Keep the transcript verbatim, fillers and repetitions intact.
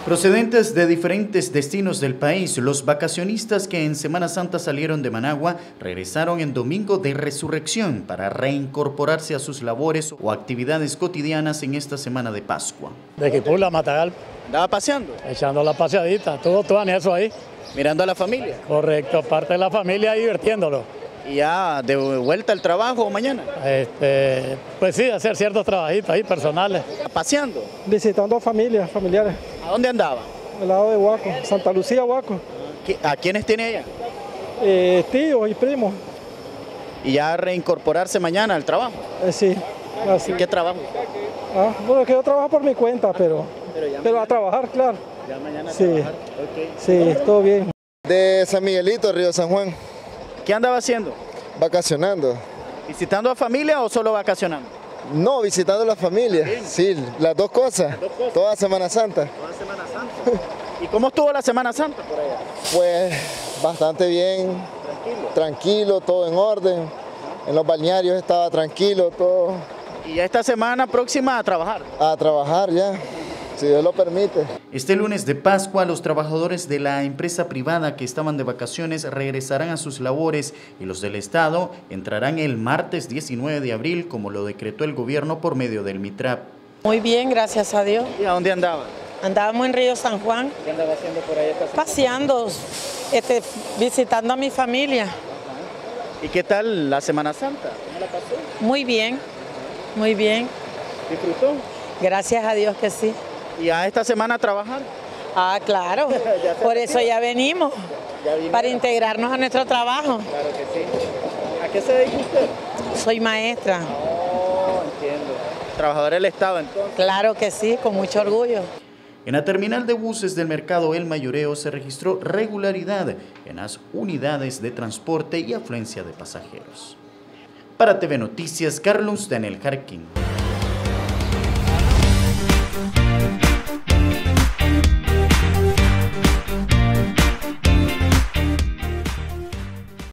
Procedentes de diferentes destinos del país, los vacacionistas que en Semana Santa salieron de Managua regresaron en Domingo de Resurrección para reincorporarse a sus labores o actividades cotidianas en esta semana de Pascua. De Quipula, Matagal. ¿Andaba paseando? Echando la paseadita, todo, todo en eso ahí. ¿Mirando a la familia? Correcto, parte de la familia divirtiéndolo. ¿Y ya de vuelta al trabajo o mañana? Este, pues sí, hacer ciertos trabajitos ahí personales. ¿Paseando? Visitando a familias, familiares. ¿A dónde andaba? Al lado de Huaco, Santa Lucía, Huaco. ¿A quiénes tiene allá? Eh, tíos y primos. ¿Y ya reincorporarse mañana al trabajo? Eh, sí. Así. ¿Qué trabajo? Ah, bueno, que yo trabajo por mi cuenta, pero, pero, pero a trabajar, claro. Ya mañana a sí. trabajar. Okay. Sí, todo bien. De San Miguelito, Río San Juan. ¿Qué andaba haciendo? Vacacionando. ¿Visitando a familia o solo vacacionando? No, visitando a la familia. Bien. Sí, las dos cosas. Las dos cosas. Toda Semana Santa. Toda Semana Santa. ¿Y cómo estuvo la Semana Santa por allá? Pues bastante bien. Tranquilo. Tranquilo, todo en orden. En los balnearios estaba tranquilo, todo. ¿Y ya esta semana próxima a trabajar? A trabajar ya, si Dios lo permite. Este lunes de Pascua, los trabajadores de la empresa privada que estaban de vacaciones regresarán a sus labores y los del Estado entrarán el martes diecinueve de abril, como lo decretó el gobierno por medio del MITRAP. Muy bien, gracias a Dios. ¿Y a dónde andaba? Andábamos en Río San Juan. ¿Qué andaba haciendo por ahí esta semana? Paseando, este, visitando a mi familia. Ajá. ¿Y qué tal la Semana Santa? ¿Cómo la pasó? Muy bien, muy bien. ¿Disfrutó? Gracias a Dios que sí. ¿Y a esta semana a trabajar? Ah, claro, por eso ya venimos, ya para integrarnos a nuestro trabajo. Claro que sí. ¿A qué se dedica usted? Soy maestra. Oh, entiendo. ¿Trabajadora del Estado entonces? Claro que sí, con mucho orgullo. En la terminal de buses del mercado El Mayoreo se registró regularidad en las unidades de transporte y afluencia de pasajeros. Para T V Noticias, Carlos Daniel Jarquín.